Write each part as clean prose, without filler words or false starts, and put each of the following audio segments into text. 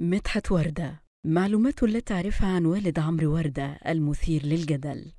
مدحت وردة، معلومات لا تعرفها عن والد عمرو وردة المثير للجدل.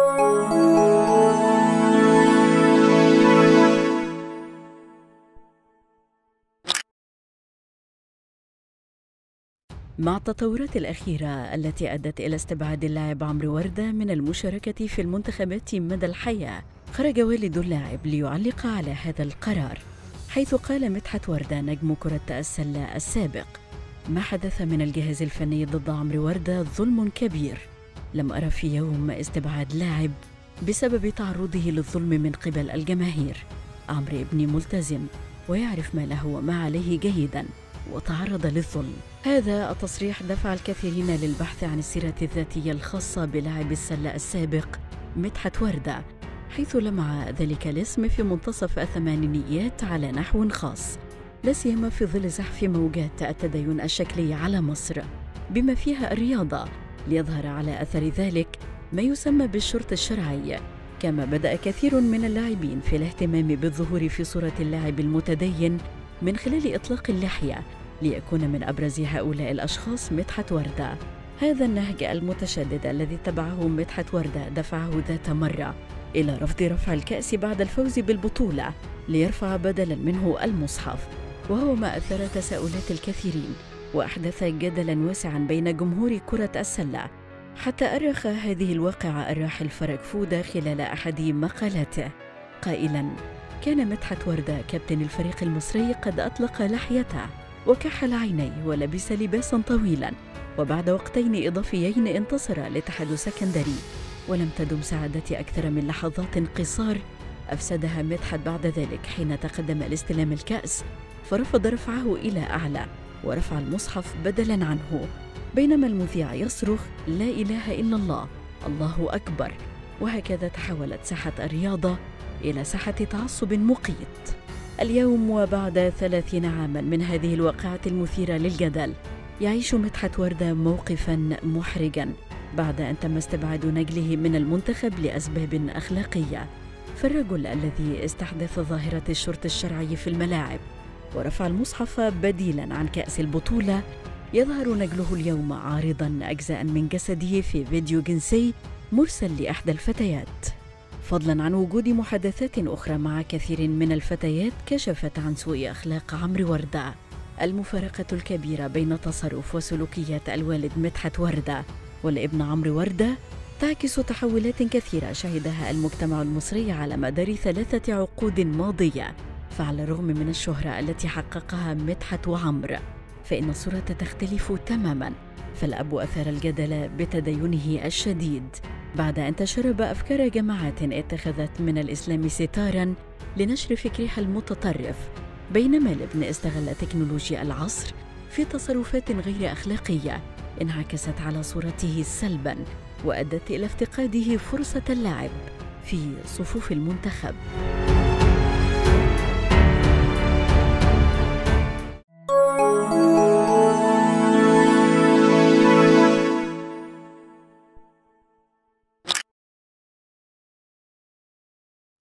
مع التطورات الأخيرة التي أدت إلى استبعاد اللاعب عمرو وردة من المشاركة في المنتخبات مدى الحياة، خرج والد اللاعب ليعلق على هذا القرار، حيث قال مدحت وردة نجم كرة السلة السابق: ما حدث من الجهاز الفني ضد عمرو وردة ظلم كبير. لم أرى في يوم استبعاد لاعب بسبب تعرضه للظلم من قبل الجماهير. عمرو ابني ملتزم ويعرف ما له وما عليه جيداً، وتعرض للظلم. هذا التصريح دفع الكثيرين للبحث عن السيرة الذاتية الخاصة بلاعب السلة السابق مدحت وردة، حيث لمع ذلك الاسم في منتصف الثمانينيات على نحو خاص، لا سيما في ظل زحف موجات التدين الشكلي على مصر بما فيها الرياضة، ليظهر على أثر ذلك ما يسمى بالشرط الشرعي. كما بدأ كثير من اللاعبين في الاهتمام بالظهور في صورة اللاعب المتدين من خلال إطلاق اللحية، ليكون من أبرز هؤلاء الأشخاص مدحت وردة. هذا النهج المتشدد الذي اتبعه مدحت وردة دفعه ذات مرة إلى رفض رفع الكأس بعد الفوز بالبطولة، ليرفع بدلاً منه المصحف، وهو ما أثار تساؤلات الكثيرين وأحدث جدلاً واسعاً بين جمهور كرة السلة، حتى أرخ هذه الواقعة الراحل فرج فودة خلال أحد مقالاته قائلاً: كان مدحت وردة كابتن الفريق المصري قد أطلق لحيته وكحل عينيه ولبس لباساً طويلاً، وبعد وقتين إضافيين انتصر الاتحاد السكندري، ولم تدم سعادتي أكثر من لحظات قصار أفسدها مدحت بعد ذلك حين تقدم لاستلام الكأس، فرفض رفعه إلى أعلى ورفع المصحف بدلاً عنه، بينما المذيع يصرخ: لا إله إلا الله، الله أكبر. وهكذا تحولت ساحة الرياضة إلى ساحة تعصب مقيت. اليوم وبعد 30 عاماً من هذه الواقعة المثيرة للجدل، يعيش مدحت وردة موقفاً محرجاً بعد أن تم استبعاد نجله من المنتخب لأسباب أخلاقية. فالرجل الذي استحدث ظاهرة الشرط الشرعي في الملاعب ورفع المصحف بديلاً عن كأس البطولة، يظهر نجله اليوم عارضاً أجزاء من جسده في فيديو جنسي مرسل لإحدى الفتيات، فضلاً عن وجود محادثات أخرى مع كثير من الفتيات كشفت عن سوء أخلاق عمرو وردة. المفارقة الكبيرة بين تصرف وسلوكيات الوالد مدحت وردة والابن عمرو وردة تعكس تحولات كثيرة شهدها المجتمع المصري على مدار 3 عقود ماضية. فعلى الرغم من الشهرة التي حققها مدحت وعمرو، فإن الصورة تختلف تماماً. فالأب أثار الجدل بتدينه الشديد بعد أن تشرب أفكار جماعات اتخذت من الإسلام ستاراً لنشر فكرها المتطرف، بينما الابن استغل تكنولوجيا العصر في تصرفات غير أخلاقية انعكست على صورته سلباً وأدت إلى افتقاده فرصة اللعب في صفوف المنتخب.